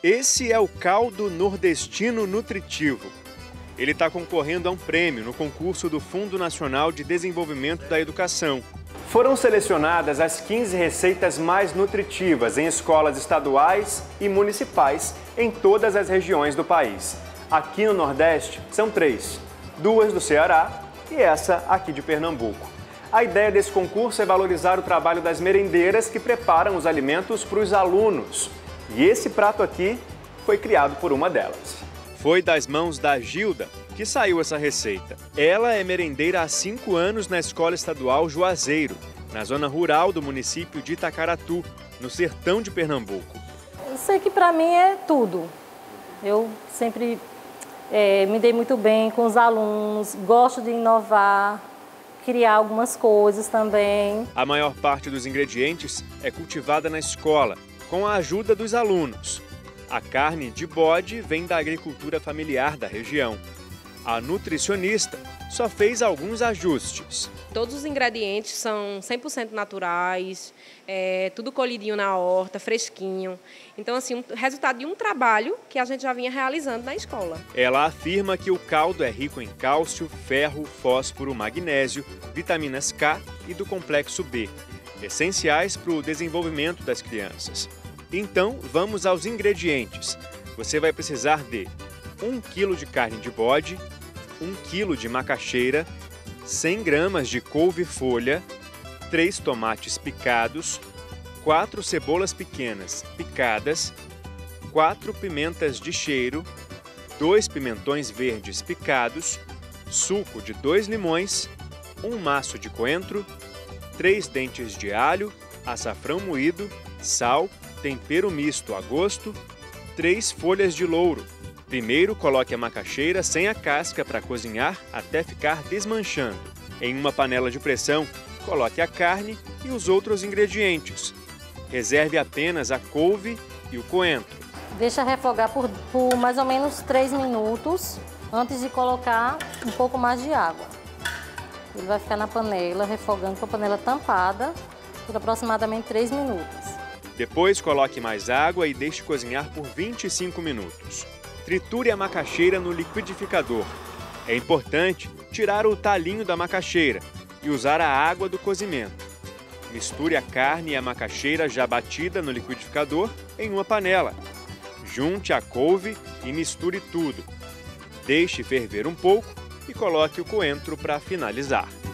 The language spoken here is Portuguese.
Esse é o caldo nordestino nutritivo. Ele está concorrendo a um prêmio no concurso do Fundo Nacional de Desenvolvimento da Educação. Foram selecionadas as 15 receitas mais nutritivas em escolas estaduais e municipais em todas as regiões do país. Aqui no Nordeste são 3, 2 do Ceará e essa aqui de Pernambuco. A ideia desse concurso é valorizar o trabalho das merendeiras que preparam os alimentos para os alunos. E esse prato aqui foi criado por uma delas. Foi das mãos da Gilda que saiu essa receita. Ela é merendeira há 5 anos na Escola Estadual Juazeiro, na zona rural do município de Itacaratu, no sertão de Pernambuco. Isso aqui para mim é tudo. Eu sempre me dei muito bem com os alunos, gosto de inovar, criar algumas coisas também. A maior parte dos ingredientes é cultivada na escola, com a ajuda dos alunos. A carne de bode vem da agricultura familiar da região. A nutricionista só fez alguns ajustes. Todos os ingredientes são 100% naturais, tudo colhidinho na horta, fresquinho. Então, assim, resultado de um trabalho que a gente já vinha realizando na escola. Ela afirma que o caldo é rico em cálcio, ferro, fósforo, magnésio, vitaminas K e do complexo B, essenciais para o desenvolvimento das crianças. Então, vamos aos ingredientes. Você vai precisar de 1 kg de carne de bode, 1 kg de macaxeira, 100 gramas de couve-folha, 3 tomates picados, 4 cebolas pequenas picadas, 4 pimentas de cheiro, 2 pimentões verdes picados, suco de 2 limões, 1 maço de coentro, 3 dentes de alho, açafrão moído, sal, tempero misto a gosto, 3 folhas de louro. Primeiro, coloque a macaxeira sem a casca para cozinhar até ficar desmanchando. Em uma panela de pressão, coloque a carne e os outros ingredientes. Reserve apenas a couve e o coentro. Deixa refogar por mais ou menos 3 minutos antes de colocar um pouco mais de água. Ele vai ficar na panela, refogando com a panela tampada por aproximadamente 3 minutos. Depois, coloque mais água e deixe cozinhar por 25 minutos. Triture a macaxeira no liquidificador. É importante tirar o talinho da macaxeira e usar a água do cozimento. Misture a carne e a macaxeira já batida no liquidificador em uma panela. Junte a couve e misture tudo. Deixe ferver um pouco e coloque o coentro para finalizar.